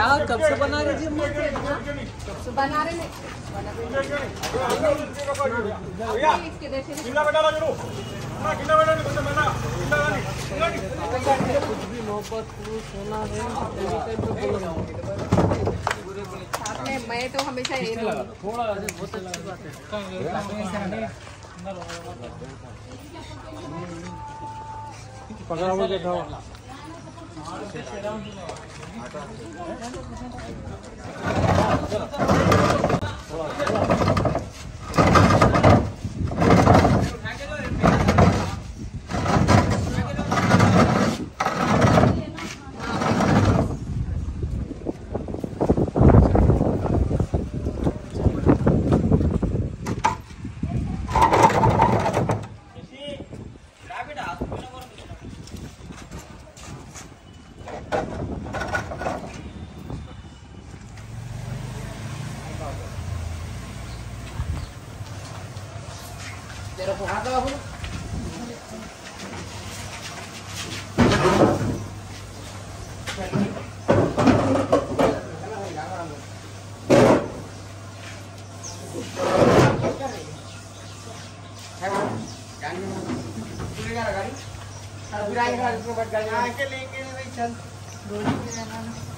कब से बना रही थी? बना रहे नहीं कुछ भी मोहब्बत सोना है मैं तो हमेशा यही थोड़ा बहुत अच्छी बात है। पकड़ा हुआ देखा तेरा को हाथ लगा बोलो गाड़ी लेके चल